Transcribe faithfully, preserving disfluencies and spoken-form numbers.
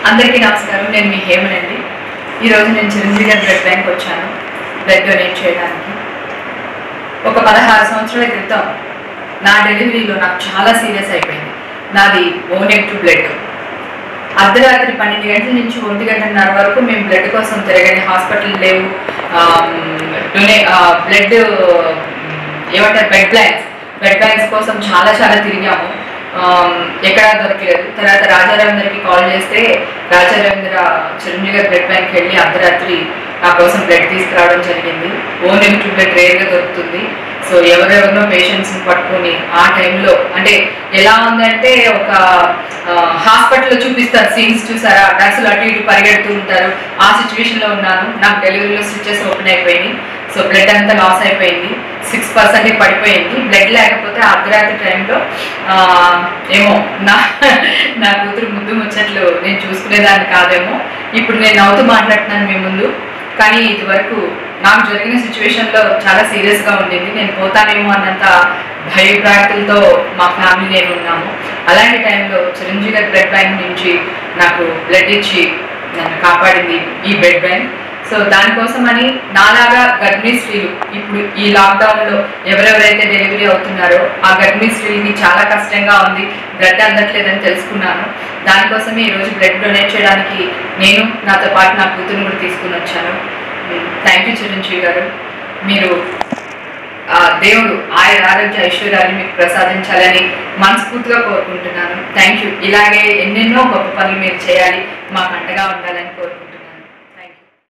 అందరికీ నమస్కారం. నేను మీ హేమనండి. ఈరోజు నేను చిరంజీవి గారి బ్లడ్ బ్యాంక్ వచ్చాను బ్లడ్ డొనేట్ చేయడానికి. ఒక పదహారు సంవత్సరాల క్రితం నా డెలివరీలో నాకు చాలా సీరియస్ అయిపోయింది. నాది ఓ నెగిటివ్ బ్లడ్. అర్ధరాత్రి పన్నెండు గంటల నుంచి ఒంటి గంటన్నర వరకు మేము బ్లడ్ కోసం తిరగని హాస్పిటల్ లేవు. డొనే బ్లడ్ ఏమంటారు బెడ్ బ్యాంక్స్ బెడ్ బ్యాంక్స్ కోసం చాలా చాలా తిరిగాము. ఎక్కడా దొరకలేదు. తర్వాత రాజారావేంద్రకి కాల్ చేస్తే రాజారావేంద్ర చిరంజీవి గారి బ్లడ్ బ్యాంక్కి వెళ్ళి అర్ధరాత్రి నా కోసం బ్లడ్ తీసుకురావడం జరిగింది. ఓ నెగిటివ్ బ్లడ్ రేర్గా దొరుకుతుంది. సో ఎవరెవరినో పేషెంట్స్ని పట్టుకొని ఆ టైంలో అంటే ఎలా ఉందంటే ఒక హాస్పిటల్లో చూపిస్తారు సీన్స్ చూసారా, నర్సులు అటు ఇటు పరిగెడుతూ ఉంటారు. ఆ సిచ్యువేషన్లో ఉన్నాను. నాకు డెలివరీలో స్టిచెస్ ఓపెన్ అయిపోయింది. సో బ్లడ్ అంతా లాస్ అయిపోయింది. సిక్స్ పర్సెంట్ పడిపోయింది. బ్లడ్ లేకపోతే అర్ధరాత్రి టైంలో ఏమో నా నా కూతురు ముద్దు ముచ్చట్లు నేను చూసుకునేదాన్ని కాదేమో. ఇప్పుడు నేను నవ్వుతూ మాట్లాడుతున్నాను మీ ముందు. కానీ ఇది వరకు నాకు జరిగిన సిచ్యువేషన్లో చాలా సీరియస్గా ఉండింది. నేను పోతానేమో అన్నంత భయభ్రాంతులతో మా ఫ్యామిలీ నేను ఉన్నాము. అలాంటి టైంలో చిరంజీవి గారి బ్లడ్ బ్యాంక్ నుంచి నాకు బ్లడ్ ఇచ్చి నన్ను కాపాడింది ఈ బ్లడ్ బ్యాంక్. సో దానికోసమని నాలాగా గర్భిణీ స్త్రీలు ఇప్పుడు ఈ లాక్డౌన్లో ఎవరెవరైతే డెలివరీ అవుతున్నారో ఆ గర్భిణీ స్త్రీలకి చాలా కష్టంగా ఉంది, బ్లడ్ అందట్లేదని తెలుసుకున్నాను. దానికోసమే ఈరోజు బ్లడ్ డొనేట్ చేయడానికి నేను నాతో పాటు నా కూతురుని కూడా తీసుకుని వచ్చాను. థ్యాంక్ యూ చిరంజీవి గారు. మీరు దేవుడు ఆయన ఆరోగ్య ఐశ్వర్యాన్ని మీకు ప్రసాదించాలని మనస్ఫూర్తిగా కోరుకుంటున్నాను. Thank you. ఇలాగే ఎన్నెన్నో గొప్ప పనులు మీరు చేయాలి, మాకు అంటగా ఉండాలని కోరుకుంటున్నాను.